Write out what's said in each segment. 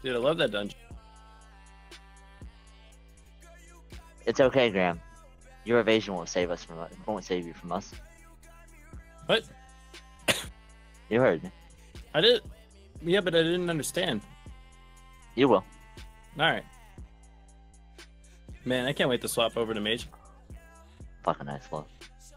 Dude, I love that dungeon. It's okay, Graham. Your evasion won't save you from us. What? You heard me. I did. Yeah, but I didn't understand. You will. Alright. Man, I can't wait to swap over to Mage. Fucking nice love.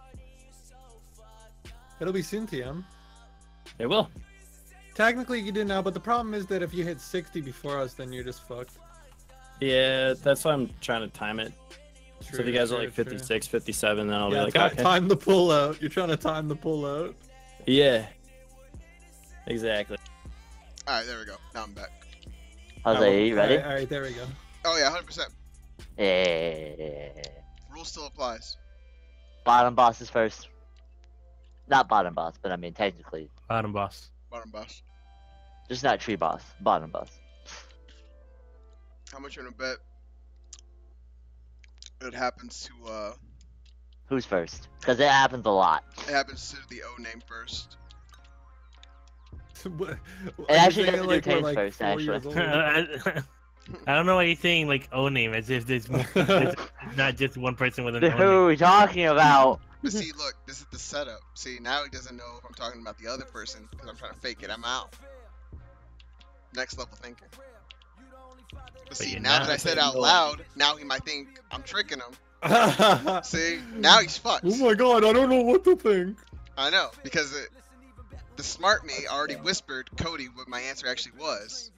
It'll be soon, TM. It will. Technically, you do now, but the problem is that if you hit 60 before us, then you're just fucked. Yeah, that's why I'm trying to time it. So if you guys are like True. 56, 57, then I'll Yeah, be like, okay. time the pull out. You're trying to time the pull out. Yeah. Exactly. Alright, there we go. Now I'm back. Jose, you ready? Alright, there we go. Oh yeah, 100%. Yeah. Rule still applies. Bottom boss is first. Not bottom boss, but I mean technically. Bottom boss. Bottom boss. Just not tree boss. Bottom boss. How much you gonna bet it happens to Who's first? Because it happens a lot. it happens to the O name first. It actually doesn't do Taze first, actually. I don't know why you're saying like O name as if there's not just one person with an O Who name. are we talking about? But see, look, this is the setup. See, now he doesn't know if I'm talking about the other person because I'm trying to fake it. I'm out. Next level thinking. But see, you're now not. that I said out loud, now he might think I'm tricking him. See, now he's fucked. Oh my god, I don't know what to think. I know, because the smart me already whispered Cody what my answer actually was.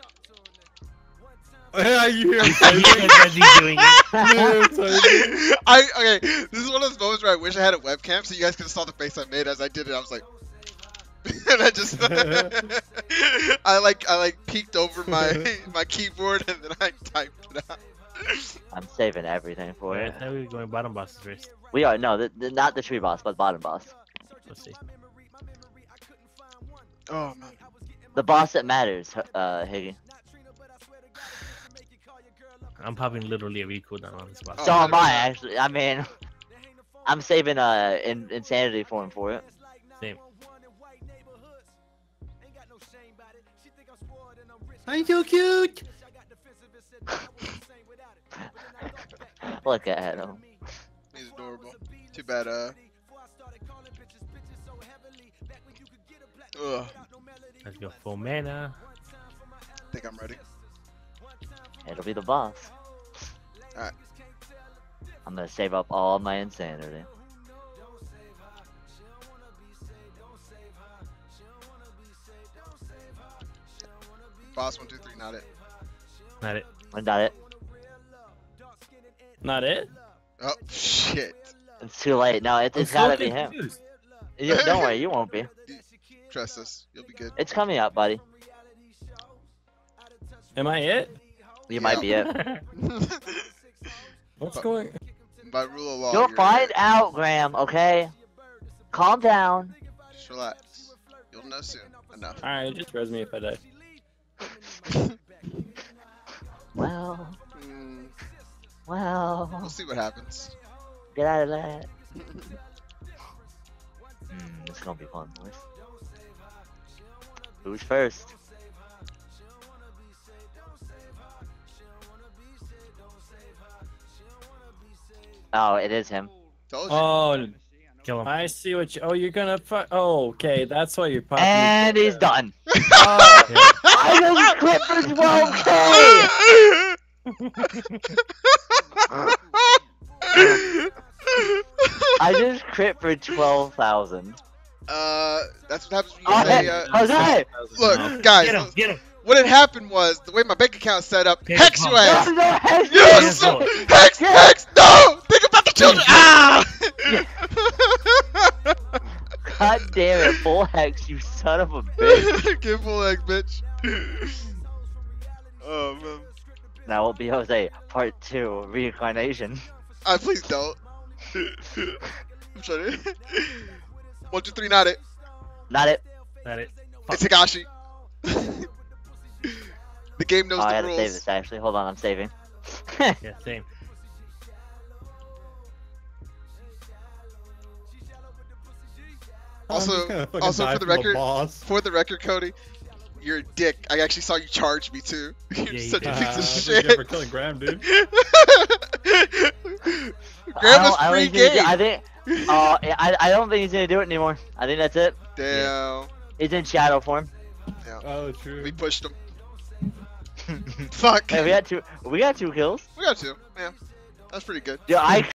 Yeah, you hear As he's doing it. Okay, this is one of those moments where I wish I had a webcam so you guys could have saw the face I made as I did it. I was like, and I just, I like peeked over my keyboard and then I typed it out. I'm saving everything for I it. thought we were going bottom bosses first. We are not the tree boss, but bottom boss. Let's see. Oh man. The boss that matters, Higgy. I'm popping literally a recooldown on this boss. So am I actually. I mean, I'm saving insanity form for it. Same. I'm so cute. Look at him. He's adorable. Too bad, ugh. Let's go full mana. I think I'm ready. It'll be the boss. Alright. I'm gonna save up all my insanity. Boss 1, 2, 3, not it. Not it. I got it. Not it? Oh shit. It's too late. No, it's gotta be him. Don't worry, you won't be. Trust us, you'll be good. It's coming up, buddy. Am I it? You might be it. What's going? By rule of law, You'll you're find it. out, Graham. Okay. Calm down. Just relax. You'll know soon. Enough. Alright, just res me if I die. Well, Mm, well. we'll see what happens. Get out of that. It's gonna be fun, boys. Who's first? Oh, it is him. Told you. Oh, Kill him. I see what you. Oh, you're gonna. Oh, okay. That's why you're popping. And he's done. Oh, I just quit for 12K! I just crit for 12,000. That's what happens when you say, Jose! look, guys, Get him. Get him. what had happened was, the way my bank account set up, Here's hex the your ass! No, hex Yes! Here's the- Hex! Hex! No! Think about the children! Ah! God damn it, full hex, you son of a bitch. Get full hex, bitch. Oh, man. Now will be Jose, part 2, reincarnation. Please don't. I'm trying to... 1, 2, 3, not it. Not it. Not it. It's Higashi. The game knows Oh, I the gotta rules. save this actually. Hold on, I'm saving. Yeah, same. Also, I'm just gonna fucking also die for the from record, boss. For the record, Cody, You're a dick. I actually saw you charge me too. You're you such a did. piece of Good shit. job for killing Graham, dude. Graham was I don't free think he's gonna game. I think. I don't think he's gonna do it anymore. I think that's it. Damn. He's in shadow form. Oh, true. We pushed him. Fuck. Hey, we got two kills. We got two. Yeah. That's pretty good. Dude, I